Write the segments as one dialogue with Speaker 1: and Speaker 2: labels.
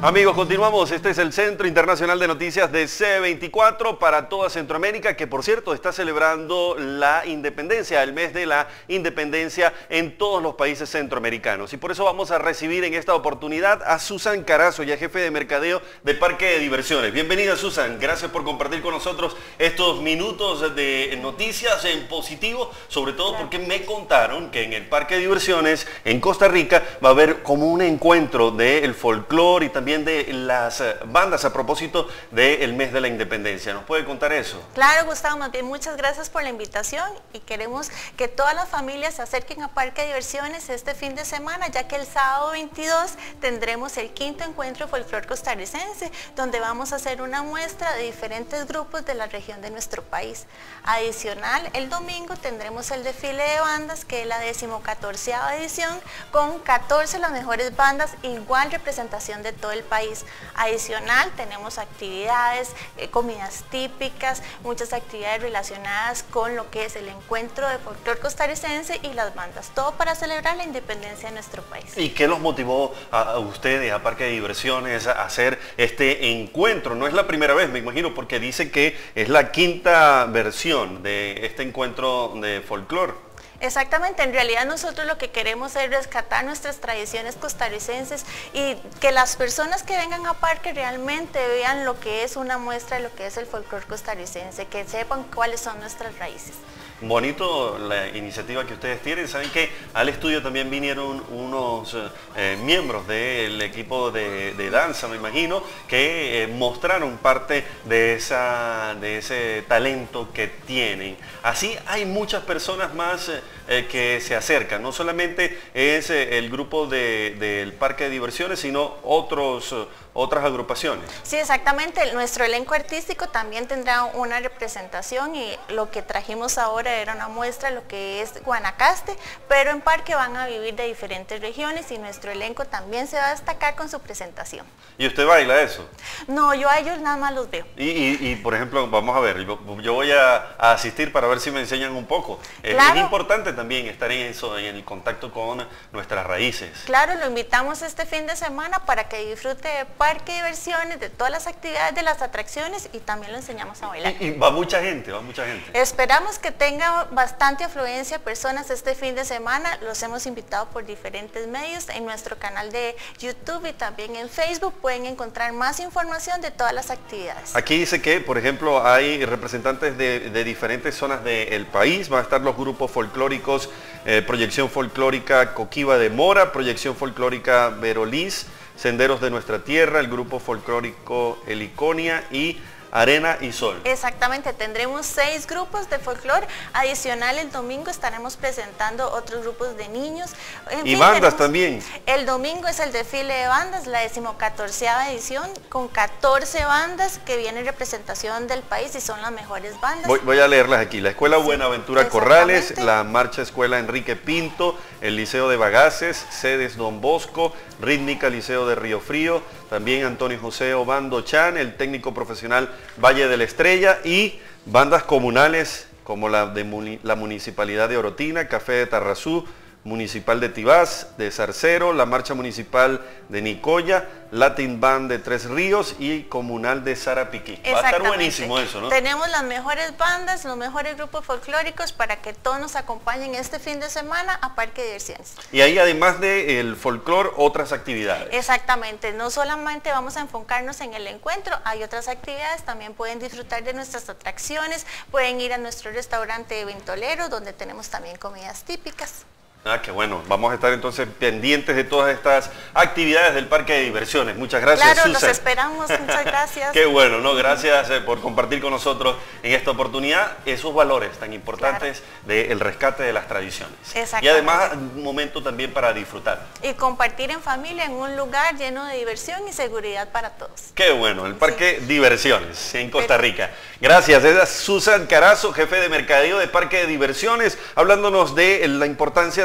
Speaker 1: Amigos, continuamos. Este es el Centro Internacional de Noticias de C24 para toda Centroamérica, que por cierto está celebrando la independencia, el mes de la independencia en todos los países centroamericanos. Y por eso vamos a recibir en esta oportunidad a Susan Carazo, ya jefe de mercadeo de Parque de Diversiones. Bienvenida, Susan. Gracias por compartir con nosotros estos minutos de noticias en positivo, sobre todo porque me contaron que en el Parque de Diversiones en Costa Rica va a haber como un encuentro del folclore y también de las bandas a propósito del mes de la independencia. ¿Nos puede contar eso?
Speaker 2: Claro, Gustavo, más bien muchas gracias por la invitación y queremos que todas las familias se acerquen a Parque de Diversiones este fin de semana, ya que el sábado 22 tendremos el quinto encuentro folclor costarricense, donde vamos a hacer una muestra de diferentes grupos de la región de nuestro país. Adicional, el domingo tendremos el desfile de bandas, que es la 14ª edición, con 14 las mejores bandas, igual representación de todo el país. Adicional, tenemos actividades, comidas típicas, muchas actividades relacionadas con lo que es el encuentro de folclor costarricense y las bandas, todo para celebrar la independencia de nuestro país.
Speaker 1: ¿Y qué los motivó a ustedes, a Parque de Diversiones, a hacer este encuentro? No es la primera vez, me imagino, porque dice que es la quinta versión de este encuentro de folclor.
Speaker 2: Exactamente, en realidad nosotros lo que queremos es rescatar nuestras tradiciones costarricenses y que las personas que vengan a Parque realmente vean lo que es una muestra de lo que es el folclor costarricense, que sepan cuáles son nuestras raíces.
Speaker 1: Bonito la iniciativa que ustedes tienen. Saben que al estudio también vinieron unos miembros del equipo de danza, me imagino, que mostraron parte de ese talento que tienen. Así hay muchas personas más que se acercan. No solamente es el grupo del Parque de Diversiones, sino otras agrupaciones.
Speaker 2: Sí, exactamente. Nuestro elenco artístico también tendrá una representación y lo que trajimos ahora era una muestra de lo que es Guanacaste, pero en Parque van a vivir de diferentes regiones y nuestro elenco también se va a destacar con su presentación.
Speaker 1: ¿Y usted baila eso?
Speaker 2: No, yo a ellos nada más los veo.
Speaker 1: Y por ejemplo, vamos a ver, yo voy a asistir para ver si me enseñan un poco.
Speaker 2: Claro.
Speaker 1: Es importante también estar en eso, en el contacto con nuestras raíces.
Speaker 2: Claro, lo invitamos este fin de semana para que disfrute de Parque de Diversiones, de todas las actividades, de las atracciones y también lo enseñamos a bailar.
Speaker 1: Y va mucha gente, va mucha gente.
Speaker 2: Esperamos que tenga bastante afluencia de personas este fin de semana. Los hemos invitado por diferentes medios en nuestro canal de YouTube y también en Facebook. Pueden encontrar más información de todas las actividades.
Speaker 1: Aquí dice que, por ejemplo, hay representantes de diferentes zonas del país. Van a estar los grupos folclóricos, Proyección Folclórica Coquiba de Mora, Proyección Folclórica Verolís, Senderos de Nuestra Tierra, el grupo folclórico Heliconia y Arena y Sol.
Speaker 2: Exactamente, tendremos 6 grupos de folclore. Adicional, el domingo estaremos presentando otros grupos de niños.
Speaker 1: Y bandas también.
Speaker 2: El domingo es el desfile de bandas, la 14ª edición, con 14 bandas que vienen en representación del país y son las mejores bandas.
Speaker 1: Voy a leerlas aquí. La Escuela Buenaventura Corrales, la Marcha Escuela Enrique Pinto, el Liceo de Bagaces, Sedes Don Bosco, Rítmica Liceo de Río Frío, también Antonio José Obando Chan, el técnico profesional Valle de la Estrella y bandas comunales como la de la Municipalidad de Orotina, Café de Tarrazú, Municipal de Tibás, de Zarcero, la Marcha Municipal de Nicoya, Latin Band de Tres Ríos y Comunal de Sarapiquí. Va a estar buenísimo eso, ¿no?
Speaker 2: Tenemos las mejores bandas, los mejores grupos folclóricos para que todos nos acompañen este fin de semana a Parque de Diversiones.
Speaker 1: Y ahí, además del folclor, otras actividades.
Speaker 2: Exactamente, no solamente vamos a enfocarnos en el encuentro, hay otras actividades, también pueden disfrutar de nuestras atracciones, pueden ir a nuestro restaurante Ventolero, donde tenemos también comidas típicas.
Speaker 1: Ah, qué bueno. Vamos a estar entonces pendientes de todas estas actividades del Parque de Diversiones. Muchas gracias,
Speaker 2: Claro,
Speaker 1: Susan.
Speaker 2: los esperamos. Muchas gracias.
Speaker 1: Qué bueno, ¿no? Gracias por compartir con nosotros en esta oportunidad esos valores tan importantes del rescate de las tradiciones.
Speaker 2: Exactamente.
Speaker 1: Y además, un momento también para disfrutar.
Speaker 2: Y compartir en familia en un lugar lleno de diversión y seguridad para todos.
Speaker 1: Qué bueno, el Parque Diversiones en Costa Rica. Gracias, es Susan Carazo, jefe de mercadeo de Parque de Diversiones, hablándonos de la importancia de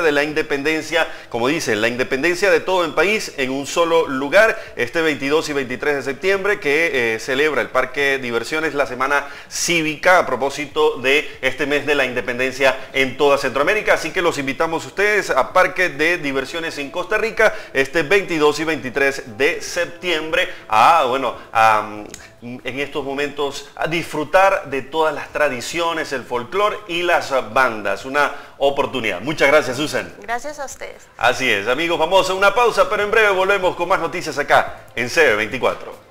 Speaker 1: de la independencia, como dicen, la independencia de todo el país en un solo lugar, este 22 y 23 de septiembre que celebra el Parque de Diversiones la Semana Cívica a propósito de este mes de la independencia en toda Centroamérica. Así que los invitamos a ustedes a Parque de Diversiones en Costa Rica este 22 y 23 de septiembre en estos momentos a disfrutar de todas las tradiciones, el folclore y las bandas. Una oportunidad. Muchas gracias, Susan.
Speaker 2: Gracias a ustedes.
Speaker 1: Así es, amigos, vamos a una pausa, pero en breve volvemos con más noticias acá en CB24.